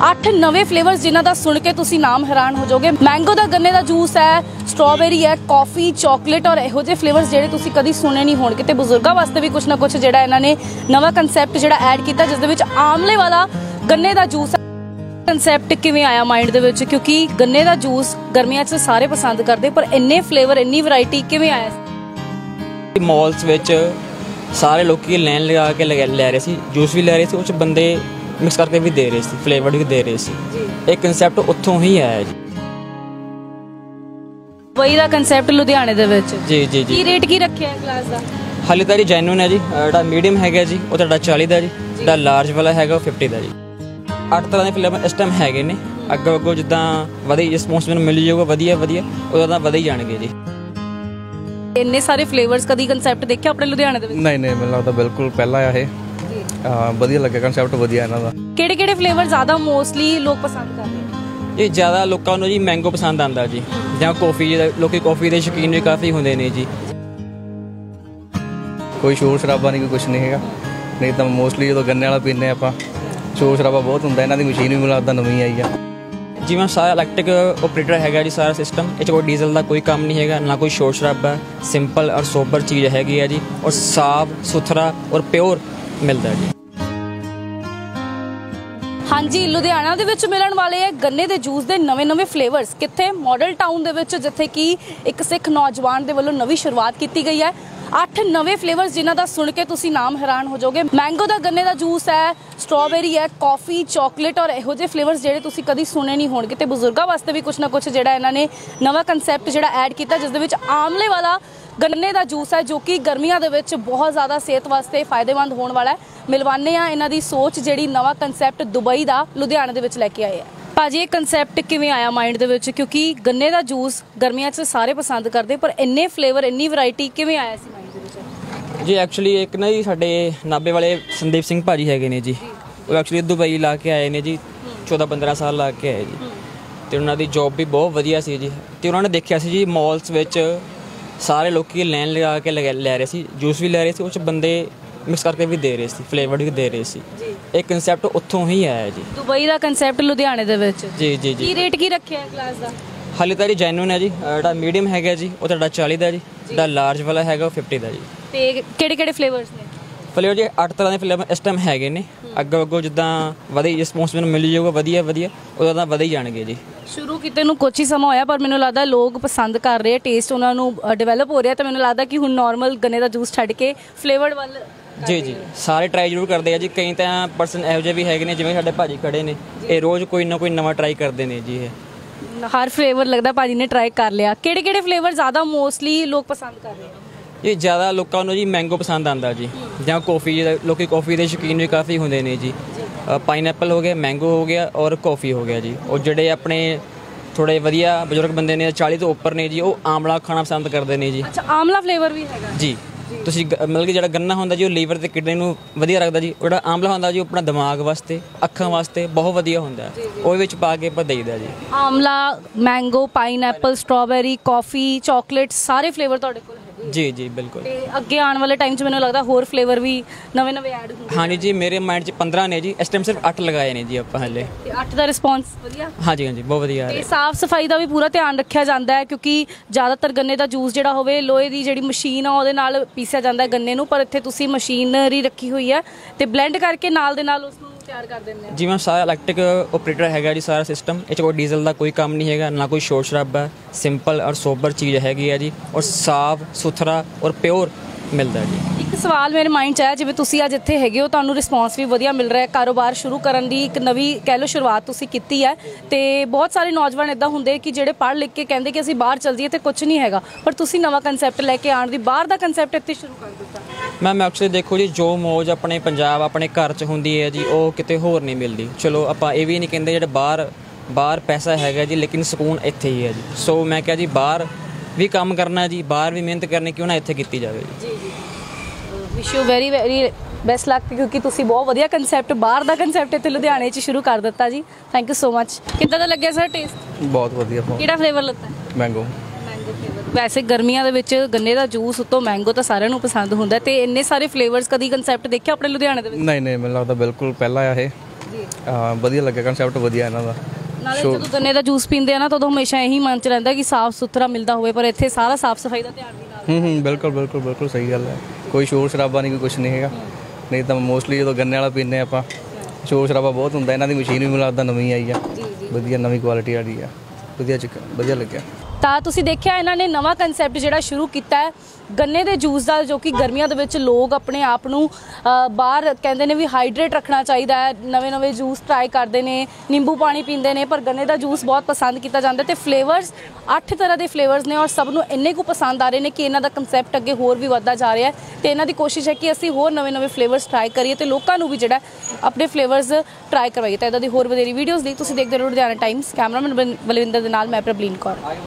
8 ਨਵੇਂ ਫਲੇਵਰਸ ਜਿਨ੍ਹਾਂ ਦਾ ਸੁਣ ਕੇ ਤੁਸੀਂ ਨਾਮ ਹੈਰਾਨ ਹੋ ਜਾਓਗੇ। ਮੈਂਗੋ ਦਾ, ਗੰਨੇ ਦਾ ਜੂਸ ਹੈ, ਸਟ੍ਰਾਬੇਰੀ ਹੈ, ਕਾਫੀ, ਚਾਕਲੇਟ ਔਰ ਇਹੋ ਜਿਹੇ ਫਲੇਵਰਸ ਜਿਹੜੇ ਤੁਸੀਂ ਕਦੀ ਸੁਣੇ ਨਹੀਂ ਹੋਣਗੇ। ਤੇ ਬਜ਼ੁਰਗਾਂ ਵਾਸਤੇ ਵੀ ਕੁਝ ਨਾ ਕੁਝ ਜਿਹੜਾ ਇਹਨਾਂ ਨੇ ਨਵਾਂ ਕਨਸੈਪਟ ਜਿਹੜਾ ਐਡ ਕੀਤਾ, ਜਿਸ ਦੇ ਵਿੱਚ ਆਮਲੇ ਵਾਲਾ ਗੰਨੇ ਦਾ ਜੂਸ ਕੰਸੈਪਟ ਕਿਵੇਂ ਆਇਆ ਮਾਈਂਡ ਦੇ ਵਿੱਚ? ਕਿਉਂਕਿ ਗੰਨੇ ਦਾ ਜੂਸ ਗਰਮੀਆਂ 'ਚ ਸਾਰੇ ਪਸੰਦ ਕਰਦੇ, ਪਰ ਇੰਨੇ ਫਲੇਵਰ, ਇੰਨੀ ਵੈਰਾਈਟੀ ਕਿਵੇਂ ਆਇਆ? ਮॉल्स ਵਿੱਚ ਸਾਰੇ ਲੋਕੀ ਲਾਈਨ ਲਗਾ ਕੇ ਲੈ ਰਹੇ ਸੀ, ਜੂਸ ਵੀ ਲੈ ਰਹੇ ਸੀ, ਉਹ 'ਚ ਬੰਦੇ ਮਿਕਸ ਕਰਕੇ ਵੀ ਦੇ ਰਹੇ ਸੀ, ਫਲੇਵਰਡ ਵੀ ਦੇ ਰਹੇ ਸੀ। ਇਹ ਕੰਸੈਪਟ ਉੱਥੋਂ ਹੀ ਆਇਆ ਜੀ। ਵਹੀ ਦਾ ਕੰਸੈਪਟ ਲੁਧਿਆਣੇ ਦੇ ਵਿੱਚ। ਜੀ ਜੀ ਜੀ। ਕੀ ਰੇਟ ਕੀ ਰੱਖਿਆ ਹੈ ਗਲਾਸ ਦਾ? ਹਾਲੇ ਤਾਂ ਜੀ ਜੈਨੂਨ ਹੈ ਜੀ। ਜਿਹੜਾ ਮੀਡੀਅਮ ਹੈਗਾ ਜੀ ਉਹ ਤੁਹਾਡਾ 40 ਦਾ ਜੀ, ਜਿਹੜਾ ਲਾਰਜ ਵਾਲਾ ਹੈਗਾ ਉਹ 50 ਦਾ ਜੀ। 8 ਤਰ੍ਹਾਂ ਦੇ ਫਲੇਵਰ ਇਸ ਟਾਈਮ ਹੈਗੇ ਨੇ। ਅੱਗੋਂ ਜਿੱਦਾਂ ਵਧੀ ਰਿਸਪੌਂਸ ਮੈਨੂੰ ਮਿਲ ਜਾਊਗਾ ਵਧੀਆ ਉਹਦਾ ਤਾਂ ਵਧ ਹੀ ਜਾਣਗੇ ਜੀ। ਇੰਨੇ ਸਾਰੇ ਫਲੇਵਰਸ ਕਦੀ ਕੰਸੈਪਟ ਦੇਖਿਆ ਆਪਣੇ ਲੁਧਿਆਣੇ ਦੇ ਵਿੱਚ? ਨਹੀਂ ਮੈਨੂੰ ਲੱਗਦਾ ਬਿਲਕੁਲ ਪਹਿਲਾ ਆ ਇਹ। ਵਧੀਆ ਲੱਗਿਆ ਕੰਸੈਪਟ, ਵਧੀਆ ਇਹਨਾਂ ਦਾ। ਕਿਹੜੇ ਫਲੇਵਰ ਜ਼ਿਆਦਾ ਮੋਸਟਲੀ ਲੋਕ ਪਸੰਦ ਕਰਦੇ ਨੇ? ਇਹ ਜ਼ਿਆਦਾ ਲੋਕਾਂ ਨੂੰ ਜੀ ਮੈਂਗੋ ਪਸੰਦ ਆਉਂਦਾ ਜੀ, ਜਾਂ ਕੌਫੀ। ਲੋਕੀ ਕੌਫੀ ਦੇ ਸ਼ੌਕੀਨ ਵੀ ਕਾਫੀ ਹੁੰਦੇ ਨੇ ਜੀ। ਕੋਈ ਸ਼ੋਰ ਸ਼ਰਾਬਾ ਨਹੀਂ, ਕੋਈ ਕੁਛ ਨਹੀਂ ਹੈਗਾ। ਨਹੀਂ ਤਾਂ ਮੋਸਟਲੀ ਜਦੋਂ ਗੰਨੇ ਵਾਲਾ ਪੀਂਦੇ ਆਪਾਂ, ਸ਼ੋਰ ਸ਼ਰਾਬਾ ਬਹੁਤ ਹੁੰਦਾ। ਇਹਨਾਂ ਦੀ ਮਸ਼ੀਨ ਵੀ ਮੈਨੂੰ ਲੱਗਦਾ ਨਵੀਂ ਆਈ ਆ। ਜਿਵੇਂ ਸਾਰਾ ਇਲੈਕਟ੍ਰਿਕ ਓਪਰੇਟਰ ਹੈਗਾ ਜੀ ਸਾਰਾ ਸਿਸਟਮ। ਇਹ 'ਚ ਕੋਈ ਡੀਜ਼ਲ ਦਾ ਕੋਈ ਕੰਮ ਨਹੀਂ ਹੈਗਾ, ਨਾ ਕੋਈ ਸ਼ੋਰ ਸ਼ਰਾਬਾ। ਸਿੰਪਲ ਔਰ ਸੋਬਰ ਚੀਜ਼ ਹੈਗੀ ਆ ਜੀ, ਔਰ ਸਾਫ ਸੁਥਰਾ ਔਰ ਪਿਓਰ ਮਿਲਦਾ ਜੀ। ਹਾਂਜੀ, ਲੁਧਿਆਣਾ ਦੇ ਵਿੱਚ ਮਿਲਣ ਵਾਲੇ ਹੈ ਗੰਨੇ ਦੇ ਜੂਸ ਦੇ ਨਵੇਂ ਫਲੇਵਰਸ। ਕਿੱਥੇ? ਮਾਡਲ ਟਾਊਨ ਦੇ ਵਿੱਚ, ਜਿੱਥੇ ਕਿ ਇੱਕ ਸਿੱਖ ਨੌਜਵਾਨ ਦੇ ਵੱਲੋਂ ਨਵੀਂ ਸ਼ੁਰੂਆਤ ਕੀਤੀ ਗਈ ਹੈ। 8 ਨਵੇਂ ਫਲੇਵਰਸ ਜਿਨ੍ਹਾਂ ਦਾ ਸੁਣ ਕੇ ਤੁਸੀਂ ਨਾਮ ਹੈਰਾਨ ਹੋ ਜਾਓਗੇ। ਮੈਂਗੋ ਦਾ, ਗੰਨੇ ਦਾ ਜੂਸ ਹੈ, ਸਟ੍ਰਾਬੇਰੀ ਹੈ, ਕਾਫੀ, ਚਾਕਲੇਟ ਔਰ ਇਹੋ ਜਿਹੇ ਫਲੇਵਰਸ ਜਿਹੜੇ ਤੁਸੀਂ ਕਦੀ ਸੁਣੇ ਨਹੀਂ ਹੋਣਗੇ। ਤੇ ਬਜ਼ੁਰਗਾਂ ਵਾਸਤੇ ਵੀ ਕੁਝ ਨਾ ਕੁਝ ਜਿਹੜਾ ਇਹਨਾਂ ਨੇ ਨਵਾਂ ਕਨਸੈਪਟ ਜਿਹੜਾ ਐਡ ਕੀਤਾ, ਜਿਸ ਦੇ ਵਿੱਚ ਆਮਲੇ ਵਾਲਾ ਗੰਨੇ ਦਾ ਜੂਸ ਹੈ, ਜੋ ਕਿ ਗਰਮੀਆਂ ਦੇ ਵਿੱਚ ਬਹੁਤ ਜ਼ਿਆਦਾ ਸਿਹਤ ਵਾਸਤੇ ਫਾਇਦੇਮੰਦ ਹੋਣ ਵਾਲਾ ਹੈ। ਮਿਲਵਾਨੇ ਆ ਇਹਨਾਂ ਦੀ ਸੋਚ, ਜਿਹੜੀ ਨਵਾਂ ਕਨਸੈਪਟ ਦੁਬਈ ਦਾ ਲੁਧਿਆਣੇ ਦੇ ਵਿੱਚ ਲੈ ਕੇ ਆਏ ਆ। ਭਾਜੀ, ਇਹ ਕਨਸੈਪਟ ਕਿਵੇਂ ਆਇਆ ਮਾਈਂਡ ਦੇ ਵਿੱਚ? ਕਿਉਂਕਿ ਗੰਨੇ ਦਾ ਜੂਸ ਗਰਮੀਆਂ 'ਚ ਸਾਰੇ ਪਸੰਦ ਕਰਦੇ, ਪਰ ਇੰਨੇ ਫਲੇਵਰ, ਇੰਨੀ ਵੈਰਾਈਟੀ ਕਿਵੇਂ ਆਇਆ ਸੀ ਮਾਈਂਡ ਦੇ ਵਿੱਚ? ਜੀ ਐਕਚੁਅਲੀ ਇੱਕ ਨਾ ਜੀ ਸਾਡੇ ਨਾਭੇ ਵਾਲੇ ਸੰਦੀਪ ਸਿੰਘ ਭਾਜੀ ਹੈਗੇ ਨੇ ਜੀ। ਉਹ ਐਕਚੁਅਲੀ ਦੁਬਈ ਲਾ ਕੇ ਆਏ ਨੇ ਜੀ, 14-15 ਸਾਲ ਲਾ ਕੇ ਆਏ ਜੀ। ਅਤੇ ਉਹਨਾਂ ਦੀ ਜੋਬ ਵੀ ਬਹੁਤ ਵਧੀਆ ਸੀ ਜੀ। ਅਤੇ ਉਹਨਾਂ ਨੇ ਦੇਖਿਆ ਸੀ ਜੀ ਮॉल्स ਵਿੱਚ ਸਾਰੇ ਲੋਕੀ ਲਾਈਨ ਲਗਾ ਕੇ ਲੈ ਰਹੇ ਸੀ, ਜੂਸ ਵੀ ਲੈ ਰਹੇ ਸੀ, ਉਹ 'ਚ ਬੰਦੇ ਮਿਕਸ ਕਰਕੇ ਵੀ ਦੇ ਰਹੇ ਸੀ, ਫਲੇਵਰਡ ਵੀ ਦੇ ਰਹੇ ਸੀ। ਇਹ ਕੰਸੈਪਟ ਉੱਥੋਂ ਹੀ ਆਇਆ ਜੀ। ਦੁਬਈ ਦਾ ਕੰਸੈਪਟ ਲੁਧਿਆਣੇ ਦੇ ਵਿੱਚ। ਜੀ ਜੀ ਜੀ। ਕੀ ਰੇਟ ਕੀ ਰੱਖਿਆ ਹੈ ਗਲਾਸ ਦਾ? ਹਾਲੇ ਤਾਂ ਜੀ ਜੈਨੂਨ ਹੈ ਜੀ। ਜਿਹੜਾ ਮੀਡੀਅਮ ਹੈਗਾ ਜੀ ਉਹ ਤੁਹਾਡਾ 40 ਦਾ ਜੀ, ਜਿਹੜਾ ਲਾਰਜ ਵਾਲਾ ਹੈਗਾ ਉਹ 50 ਦਾ ਜੀ। ਤੇ ਕਿਹੜੇ ਫਲੇਵਰਸ ਨੇ? ਫਲੇਵਰ ਜੀ 8 ਤਰ੍ਹਾਂ ਦੇ ਫਲੇਵਰ ਇਸ ਟਾਈਮ ਹੈਗੇ ਨੇ। ਅੱਗੋਂ ਜਿੱਦਾਂ ਵਧੀ ਰਿਸਪੌਂਸ ਮੈਨੂੰ ਮਿਲ ਜਾਊਗਾ ਵਧੀਆ ਉਹਦਾ ਤਾਂ ਵਧ ਹੀ ਜਾਣਗੇ ਜੀ। ਸ਼ੁਰੂ ਕੀਤੇ ਨੂੰ ਕੁਛ ਹੀ ਸਮਾਂ ਹੋਇਆ, ਪਰ ਮੈਨੂੰ ਲੱਗਦਾ ਲੋਕ ਪਸੰਦ ਕਰ ਰਹੇ ਆ, ਟੇਸਟ ਉਹਨਾਂ ਨੂੰ ਡਿਵੈਲਪ ਹੋ ਰਿਹਾ। ਤਾਂ ਮੈਨੂੰ ਲੱਗਦਾ ਕਿ ਹੁਣ ਨਾਰਮਲ ਗੰਨੇ ਦਾ ਜੂਸ ਛੱਡ ਕੇ ਫਲੇਵਰਡ ਵੱਲ ਜੀ ਸਾਰੇ ਟਰਾਈ ਜ਼ਰੂਰ ਕਰਦੇ ਆ ਜੀ। ਕਈ ਤਾਂ ਪਰਸਨ ਇਹੋ ਜਿਹੇ ਵੀ ਹੈਗੇ ਨੇ, ਜਿਵੇਂ ਸਾਡੇ ਭਾਜੀ ਖੜੇ ਨੇ, ਇਹ ਰੋਜ਼ ਕੋਈ ਨਾ ਕੋਈ ਨਵਾਂ ਟਰਾਈ ਕਰਦੇ ਨੇ ਜੀ। ਇਹ ਹਰ ਫਲੇਵਰ ਲੱਗਦਾ ਭਾਜੀ ਨੇ ਟਰਾਈ ਕਰ ਲਿਆ। ਕਿਹੜੇ ਫਲੇਵਰ ਜ਼ਿਆਦਾ ਮੋਸਟਲੀ ਲੋਕ ਪਸੰਦ ਕਰ ਰਹੇ ਆ? ਇਹ ਜ਼ਿਆਦਾ ਲੋਕਾਂ ਨੂੰ ਜੀ ਮੈਂਗੋ ਪਸੰਦ ਆਉਂਦਾ ਜੀ, ਜਾਂ ਕੌਫੀ। ਲੋਕੀ ਕੌਫੀ ਦੇ ਸ਼ੌਕੀਨ ਵੀ ਕਾਫੀ ਹੁੰਦੇ ਨੇ ਜੀ। ਪਾਈਨਐਪਲ ਹੋ ਗਿਆ, ਮੈਂਗੋ ਹੋ ਗਿਆ ਔਰ ਕੌਫੀ ਹੋ ਗਿਆ ਜੀ। ਉਹ ਜਿਹੜੇ ਆਪਣੇ ਥੋੜ੍ਹੇ ਵਧੀਆ ਬਜ਼ੁਰਗ ਬੰਦੇ ਨੇ, 40 ਤੋਂ ਉੱਪਰ ਨੇ ਜੀ, ਉਹ ਆਮਲਾ ਖਾਣਾ ਪਸੰਦ ਕਰਦੇ ਨੇ ਜੀ। ਅੱਛਾ, ਆਮਲਾ ਫਲੇਵਰ ਵੀ ਹੈਗਾ ਜੀ। ਤੁਸੀਂ ਮਤਲਬ ਕਿ ਜਿਹੜਾ ਗੰਨਾ ਹੁੰਦਾ ਜੀ ਉਹ ਲੀਵਰ ਤੇ ਕਿਡਨੀ ਨੂੰ ਵਧੀਆ ਰੱਖਦਾ ਜੀ। ਉਹ ਜਿਹੜਾ ਆਮਲਾ ਹੁੰਦਾ ਜੀ ਉਹ ਆਪਣਾ ਦਿਮਾਗ ਵਾਸਤੇ, ਅੱਖਾਂ ਵਾਸਤੇ ਬਹੁਤ ਵਧੀਆ ਹੁੰਦਾ। ਉਹਦੇ ਵਿੱਚ ਪਾ ਕੇ ਆਪਾਂ ਦੇਈਦਾ ਜੀ। Amla, mango, pineapple, strawberry, coffee, chocolate ਸਾਰੇ ਫਲੇਵਰ ਤੁਹਾਡੇ ਕੋਲ ਹੈਗੇ? ਜੀ ਬਿਲਕੁਲ। ਤੇ ਅੱਗੇ ਆਉਣ ਵਾਲੇ ਟਾਈਮ 'ਚ ਮੈਨੂੰ ਲੱਗਦਾ ਹੋਰ ਫਲੇਵਰ ਵੀ ਨਵੇਂ ਐਡ ਹੋਣਗੇ। ਹਾਂਜੀ ਜੀ, ਮੇਰੇ ਮਾਈਂਡ 'ਚ 15 ਨੇ ਜੀ। ਇਸ ਟਾਈਮ ਸਿਰਫ 8 ਲਗਾਏ ਨੇ ਜੀ ਆਪਾਂ ਹਲੇ। ਤੇ 8 ਦਾ ਰਿਸਪੌਂਸ ਵਧੀਆ? ਹਾਂਜੀ ਬਹੁਤ ਵਧੀਆ। ਤੇ ਸਾਫ਼ ਸਫਾਈ ਦਾ ਵੀ ਪੂਰਾ ਧਿਆਨ ਰੱਖਿਆ ਜਾਂਦਾ ਹੈ, ਕਿਉਂਕਿ ਜ਼ਿਆਦਾਤਰ ਗੰਨੇ ਦਾ ਜੂਸ ਜਿਹੜਾ ਹੋਵੇ, ਲੋਹੇ ਦੀ ਜਿਹੜੀ ਮਸ਼ੀਨ ਆ ਉਹਦੇ ਨਾਲ ਪੀਸਿਆ ਜਾਂਦਾ ਗੰਨੇ ਨੂੰ, ਪਰ ਇੱਥੇ ਤੁਸੀਂ ਮਸ਼ੀਨਰੀ ਰੱਖੀ ਹੋਈ ਹੈ ਤੇ ਬਲੈਂਡ ਕਰਕੇ ਨਾਲ ਦੇ ਨਾਲ ਉਸਨੂੰ ਤਿਆਰ ਕਰ ਦਿੰਦੇ ਆ। ਜਿਵੇਂ ਸਾਰਾ ਇਲੈਕਟ੍ਰਿਕ ਓਪਰੇਟਰ ਹੈਗਾ ਜੀ ਸਾਰਾ ਸਿਸਟਮ। ਇਹ 'ਚ ਕੋਈ ਡੀਜ਼ਲ ਦਾ ਕੋਈ ਕੰਮ ਨਹੀਂ ਹੈਗਾ, ਨਾ ਕੋਈ ਸ਼ੋਰ ਸ਼ਰਾਬਾ। ਸਿੰਪਲ ਔਰ ਸੋਬਰ ਚੀਜ਼ ਹੈਗੀ ਆ ਜੀ, ਔਰ ਸਾਫ ਸੁਥਰਾ ਔਰ ਪਿਓਰ ਮਿਲਦਾ ਜੀ। ਇੱਕ ਸਵਾਲ ਮੇਰੇ ਮਾਈਂਡ 'ਚ ਆਇਆ, ਜਿਵੇਂ ਤੁਸੀਂ ਅੱਜ ਇੱਥੇ ਹੈਗੇ ਹੋ, ਤੁਹਾਨੂੰ ਰਿਸਪੌਂਸ ਵੀ ਵਧੀਆ ਮਿਲ ਰਿਹਾ ਹੈ, ਕਾਰੋਬਾਰ ਸ਼ੁਰੂ ਕਰਨ ਦੀ ਇੱਕ ਨਵੀਂ ਕਹਿ ਲਓ ਸ਼ੁਰੂਆਤ ਤੁਸੀਂ ਕੀਤੀ ਹੈ। ਤੇ ਬਹੁਤ ਸਾਰੇ ਨੌਜਵਾਨ ਇੱਦਾਂ ਹੁੰਦੇ ਕਿ ਜਿਹੜੇ ਪੜ੍ਹ ਲਿਖ ਕੇ ਕਹਿੰਦੇ ਕਿ ਅਸੀਂ ਬਾਹਰ ਚੱਲ ਜਾਈਏ ਤੇ ਕੁਝ ਨਹੀਂ ਹੈਗਾ, ਪਰ ਤੁਸੀਂ ਨਵਾਂ ਕੰਸੈਪਟ ਲੈ ਕੇ ਆਉਣ ਦੀ, ਬਾਹਰ ਦਾ ਕੰਸੈਪਟ ਇੱਥੇ ਸ਼ੁਰੂ ਕਰ ਦਿੱਤਾ। ਮੈਮ ਐਕਚੁਅਲੀ ਦੇਖੋ ਜੀ, ਜੋ ਮੌਜ ਆਪਣੇ ਪੰਜਾਬ, ਆਪਣੇ ਘਰ 'ਚ ਹੁੰਦੀ ਹੈ ਜੀ, ਉਹ ਕਿਤੇ ਹੋਰ ਨਹੀਂ ਮਿਲਦੀ। ਚਲੋ ਆਪਾਂ ਇਹ ਵੀ ਨਹੀਂ ਕਹਿੰਦੇ ਜਿਹੜੇ ਬਾਹਰ ਪੈਸਾ ਹੈਗਾ ਜੀ, ਲੇਕਿਨ ਸਕੂਨ ਇੱਥੇ ਹੀ ਹੈ ਜੀ। ਸੋ ਮੈਂ ਕਿਹਾ ਜੀ, ਬਾਹਰ ਵੀ ਕੰਮ ਕਰਨਾ ਜੀ, ਬਾਹਰ ਵੀ ਮਿਹਨਤ ਕਰਨੀ, ਕਿਉਂ ਨਾ ਇੱਥੇ ਕੀਤੀ ਜਾਵੇ ਜੀ। Wish you very best luck, ਕਿਉਂਕਿ ਤੁਸੀਂ ਬਹੁਤ ਵਧੀਆ ਕੰਸੈਪਟ, ਬਾਹਰ ਦਾ ਕੰਸੈਪਟ ਇੱਥੇ ਲੁਧਿਆਣੇ 'ਚ ਸ਼ੁਰੂ ਕਰ ਦਿੱਤਾ ਜੀ। Thank you so much. ਕਿੱਦਾਂ ਦਾ ਲੱਗਿਆ ਸਰ ਟੇਸਟ? ਬਹੁਤ ਵਧੀਆ। ਕਿਹੜਾ ਫਲੇਵਰ ਲੱਤਾ? ਮੈਂਗੋ। ਵੈਸੇ ਗਰਮੀਆਂ ਦੇ ਵਿੱਚ ਗੰਨੇ ਦਾ ਜੂਸ ਉੱਤੋਂ ਮੈਂਗੋ ਤਾਂ ਸਾਰਿਆਂ ਨੂੰ ਪਸੰਦ ਹੁੰਦਾ, ਤੇ ਇੰਨੇ ਸਾਰੇ ਫਲੇਵਰਸ ਕਦੀ ਕੰਸੈਪਟ ਦੇਖਿਆ ਆਪਣੇ ਲੁਧਿਆਣੇ ਦੇ ਵਿੱਚ? ਨਹੀਂ ਮੈਨੂੰ ਲੱਗਦਾ ਬਿਲਕੁਲ ਪਹਿਲਾ ਆ ਇਹ। ਹਾਂ ਵਧੀਆ ਲੱਗਿਆ, ਕਨਸੈਪਟ ਵਧੀਆ ਇਹਨਾਂ ਦਾ। ਨਾਲੇ ਜਦੋਂ ਗੰਨੇ ਦਾ ਜੂਸ ਪੀਂਦੇ ਆ ਨਾ ਤਾਂ ਉਦੋਂ ਹਮੇਸ਼ਾ ਇਹੀ ਮਨ 'ਚ ਰਹਿੰਦਾ ਕਿ ਸਾਫ਼ ਸੁਥਰਾ ਮਿਲਦਾ ਹੋਵੇ, ਪਰ ਇੱਥੇ ਸਾਰਾ ਸਾਫ਼ ਸਫਾਈ ਦਾ ਧਿਆਨ ਵੀ ਨਾਲ। ਬਿਲਕੁਲ ਬਿਲਕੁਲ ਬਿਲਕੁਲ ਸਹੀ ਗੱਲ ਹੈ। ਕੋਈ ਸ਼ੋਰ ਸ਼ਰਾਬਾ ਨਹੀਂ, ਕੋਈ ਕੁਛ ਨਹੀਂ ਹੈਗਾ। ਨਹੀਂ ਤਾਂ ਮੋਸਟਲੀ ਜਦੋਂ ਗੰਨੇ ਵਾਲਾ ਪੀਂਦੇ ਆਪਾਂ ਸ਼ੋਰ ਸ਼ਰਾਬਾ ਬਹੁਤ ਹੁੰਦਾ। ਇਹਨਾਂ ਦੀ ਮਸ਼ੀਨ ਵੀ ਮੈਨੂੰ ਲੱਗਦਾ ਨਵੀਂ ਆਈ ਆ, ਵਧੀਆ ਨਵੀਂ ਕੁਆਲਿਟੀ ਵਾਲੀ ਆ, ਵਧੀਆ ਲੱਗਿਆ। ਤਾਂ ਤੁਸੀਂ ਦੇਖਿਆ ਇਹਨਾਂ ਨੇ ਨਵਾਂ ਕਨਸੈਪਟ ਜਿਹੜਾ ਸ਼ੁਰੂ ਕੀਤਾ ਹੈ ਗੰਨੇ ਦੇ ਜੂਸ ਦਾ, ਜੋ ਕਿ ਗਰਮੀਆਂ ਦੇ ਵਿੱਚ ਲੋਕ ਆਪਣੇ ਆਪ ਨੂੰ ਬਾਹਰ ਕਹਿੰਦੇ ਨੇ ਵੀ ਹਾਈਡਰੇਟ ਰੱਖਣਾ ਚਾਹੀਦਾ ਹੈ। ਨਵੇਂ ਜੂਸ ਟਰਾਈ ਕਰਦੇ ਨੇ, ਨਿੰਬੂ ਪਾਣੀ ਪੀਂਦੇ ਨੇ, ਪਰ ਗੰਨੇ ਦਾ ਜੂਸ ਬਹੁਤ ਪਸੰਦ ਕੀਤਾ ਜਾਂਦਾ ਤੇ ਫਲੇਵਰਸ 8 ਤਰ੍ਹਾਂ ਦੇ ਫਲੇਵਰਸ ਨੇ ਔਰ ਸਭ ਨੂੰ ਇੰਨੇ ਕੁ ਪਸੰਦ ਆ ਰਹੇ ਨੇ ਕਿ ਇਹਨਾਂ ਦਾ ਕਨਸੈਪਟ ਅੱਗੇ ਹੋਰ ਵੀ ਵੱਧਦਾ ਜਾ ਰਿਹਾ ਹੈ ਤੇ ਇਹਨਾਂ ਦੀ ਕੋਸ਼ਿਸ਼ ਹੈ ਕਿ ਅਸੀਂ ਹੋਰ ਨਵੇਂ ਫਲੇਵਰਸ ਟਰਾਈ ਕਰੀਏ ਤੇ ਲੋਕਾਂ ਨੂੰ ਵੀ ਜਿਹੜਾ ਆਪਣੇ ਫਲੇਵਰਸ ਟਰਾਈ ਕਰਵਾਈਏ। ਤਾਂ ਇਹਦਾ ਦੀ ਹੋਰ ਵਧੇਰੀ ਵੀਡੀਓਜ਼ ਲਈ ਤੁਸੀਂ ਦੇਖਦੇ ਰਹੋ ਲੁਧਿਆਣਾ ਟਾਈਮਸ। ਕੈਮਰਾਮੈਨ ਬਲਵਿੰਦਰ ਦੇ ਨਾਲ ਮੈਂ ਪ੍ਰਬਲੀਨ ਕੌਰ।